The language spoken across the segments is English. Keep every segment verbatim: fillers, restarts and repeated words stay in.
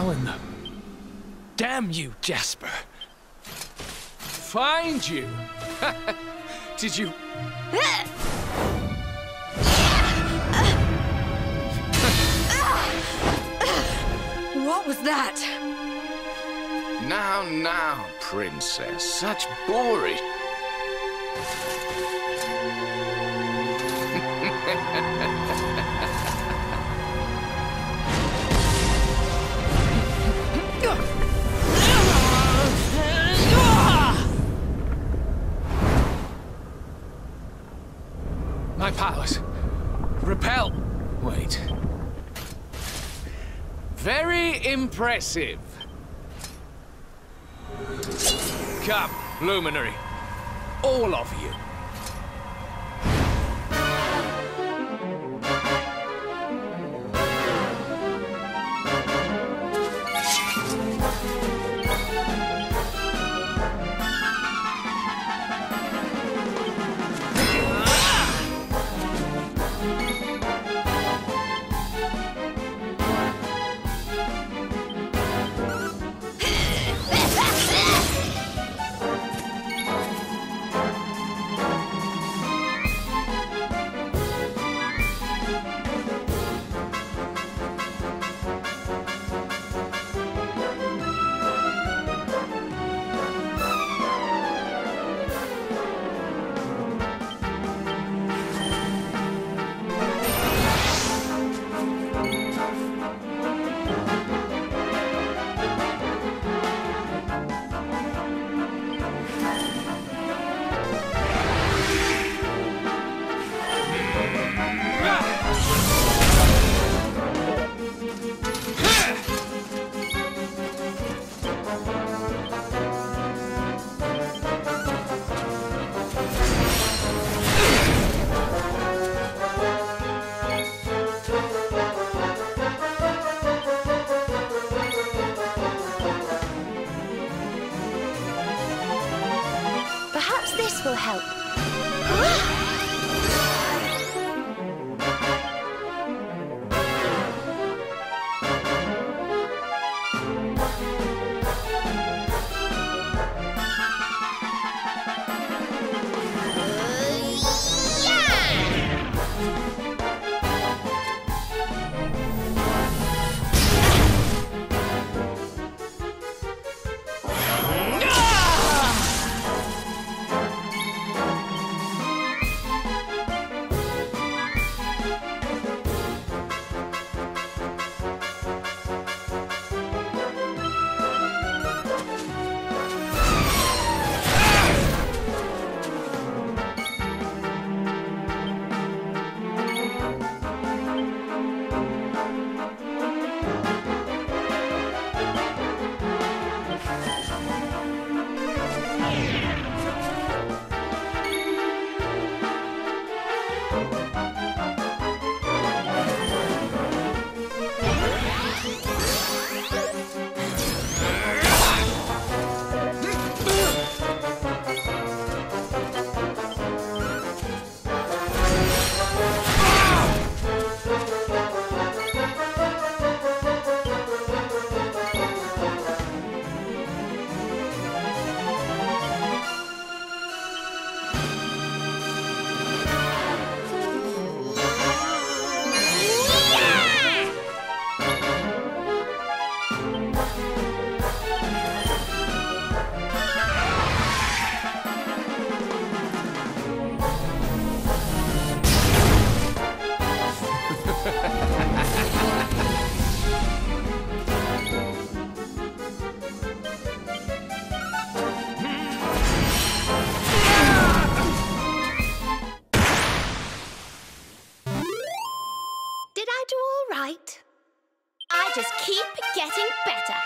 now in them. Damn you, Jasper. Find you? Did you... What was that? Now, now, princess. Such boorish... My powers. Repel. Wait. Very impressive. Come, Luminary. All of you. This will help. I just keep getting better.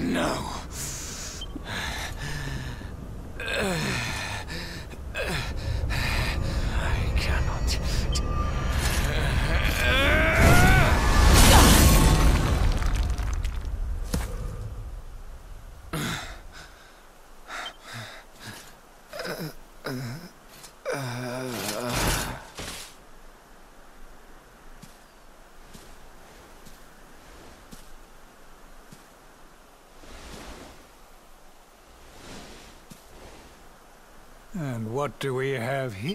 No. I cannot. And what do we have here?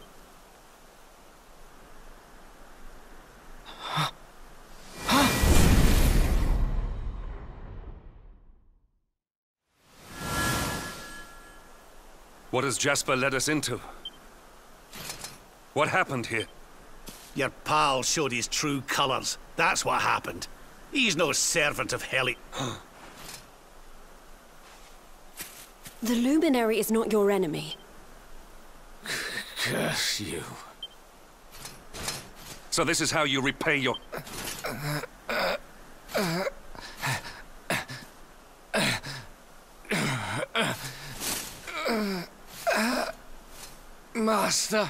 What has Jasper led us into? What happened here? Your pal showed his true colors. That's what happened. He's no servant of Heli. The Luminary is not your enemy. Curse you. So this is how you repay your... Master.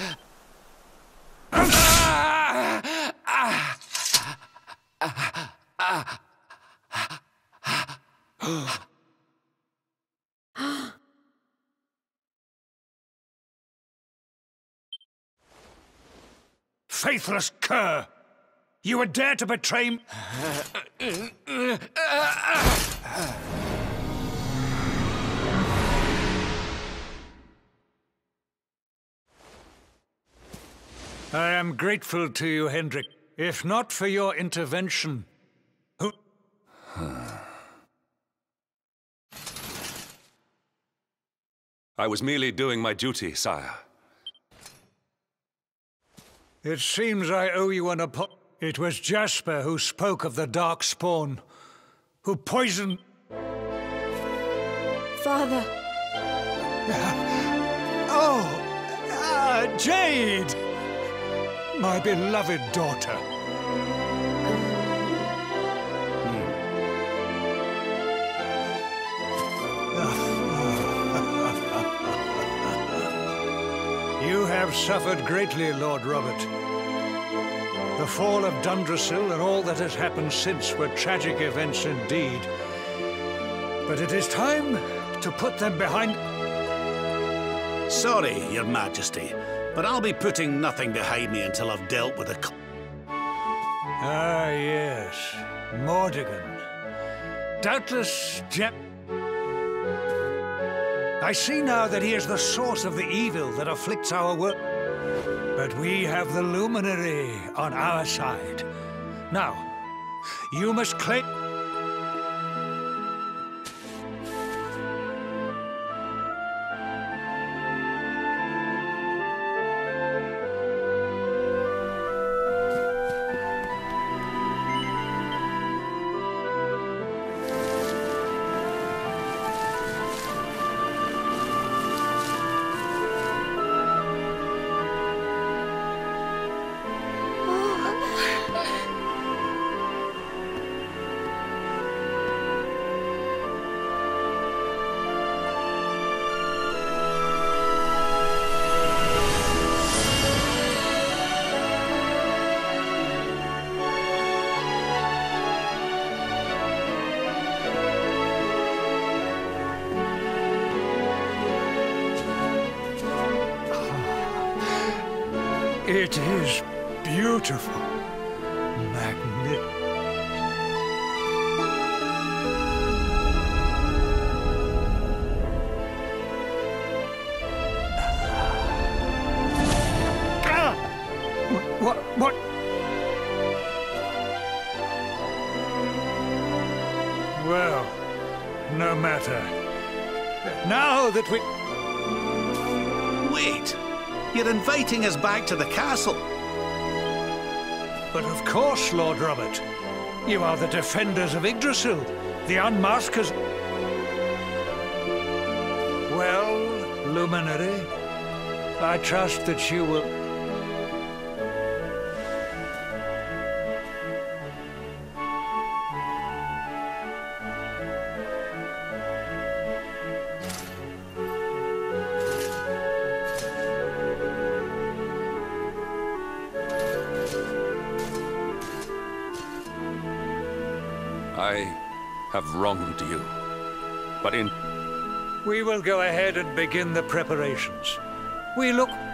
Faithless cur! You would dare to betray me? I am grateful to you, Hendrik. If not for your intervention, who... I was merely doing my duty, sire. It seems I owe you an apo- It was Jasper who spoke of the Dark Spawn, who poisoned... Father. Oh! Ah, Jade! My beloved daughter. You have suffered greatly, Lord Robert. The fall of Dundrasil and all that has happened since were tragic events indeed. But it is time to put them behind... Sorry, Your Majesty, but I'll be putting nothing behind me until I've dealt with the... Ah, yes. Mordegon. Doubtless, Jep... I see now that he is the source of the evil that afflicts our world. But we have the Luminary on our side. Now, you must claim... It is beautiful. Magnificent. Ah! What? What? Well, no matter. Now that we... Wait! You're inviting us back to the castle. But of course, Lord Robert. You are the defenders of Yggdrasil, the unmaskers. Well, Luminary, I trust that you will... I have wronged you. But in... We will go ahead and begin the preparations. We look